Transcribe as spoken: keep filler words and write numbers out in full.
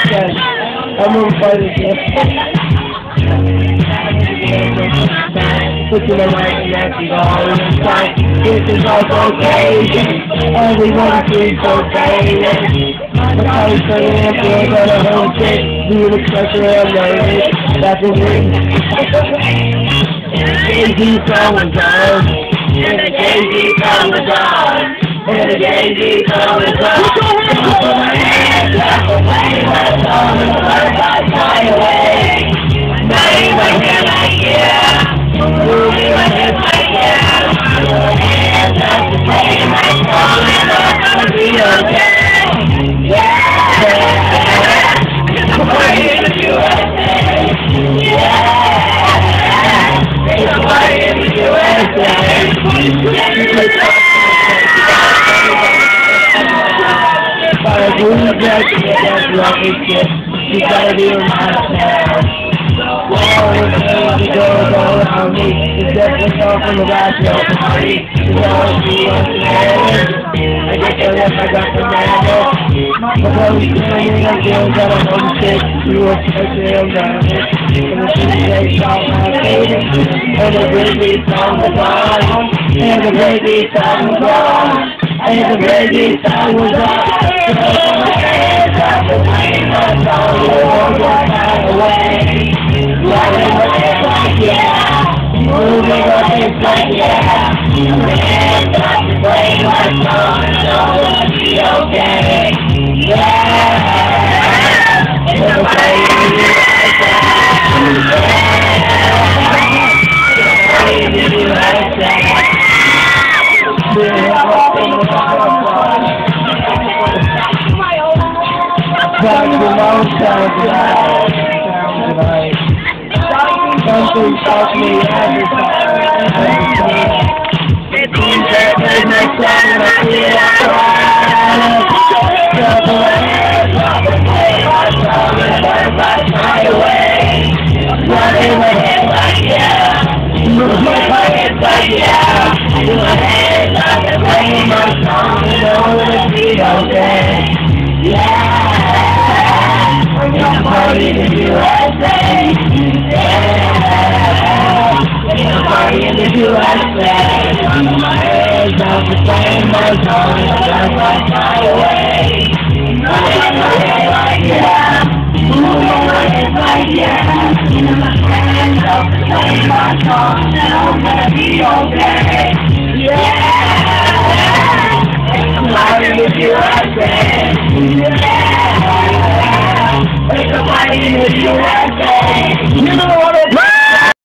said, I'm moving further here. Put you in the right and that's all in sight. This is also crazy. Everyone seems so crazy. The colors for the influence of the whole shit. Do the pressure of nervous. That's what we Jay-Z song was on. And the Jay-Z song was on. And the Jay-Z song was on. Put my hands up away. My song is the first I fly away. Not even here like yeah. Moving my hips like yeah. Put my hands up to play my song and I'm gonna be okay. Yeah. It's a party in the U S A. Yeah. It's a party in the U S A. Fire blue jacket, that's lovely shit. You gotta be in my town. All the things that go around me is definitely all from the last year party. You know what you want to say? I guess I left, I got the man. Before we sing, I'm feeling that I'm on shit. You were especially on that. And the city song my favorite. And the baby song was on. And the baby song was on. And the baby song was on. So my hands up the plane, my song will go far away. Running away like yeah. Moving our hips like yeah. Put my hands up to play my song and all will be okay. Yeah. It's a party in the U S A. It's a party in the U S A. Back to my sound tonight. Sound tonight. Something taught me every time. It's easy to play my song and I feel alright. Drop my hands off and play my song and everybody fly away. Running my head like yeah. Move my pockets like yeah. Put my hands off and play my song and know it'll be okay. Yeah. It's a party in the U S A. Yeah. It's a party in the U S A. Put my hands up to play my song and everybody fly away. Running my head like yeah. Moving my hips like yeah. Put my hands up to play my song and I'm gonna be okay. Yeah. It's a party in the U S A. Yeah. It's a party in the U S A.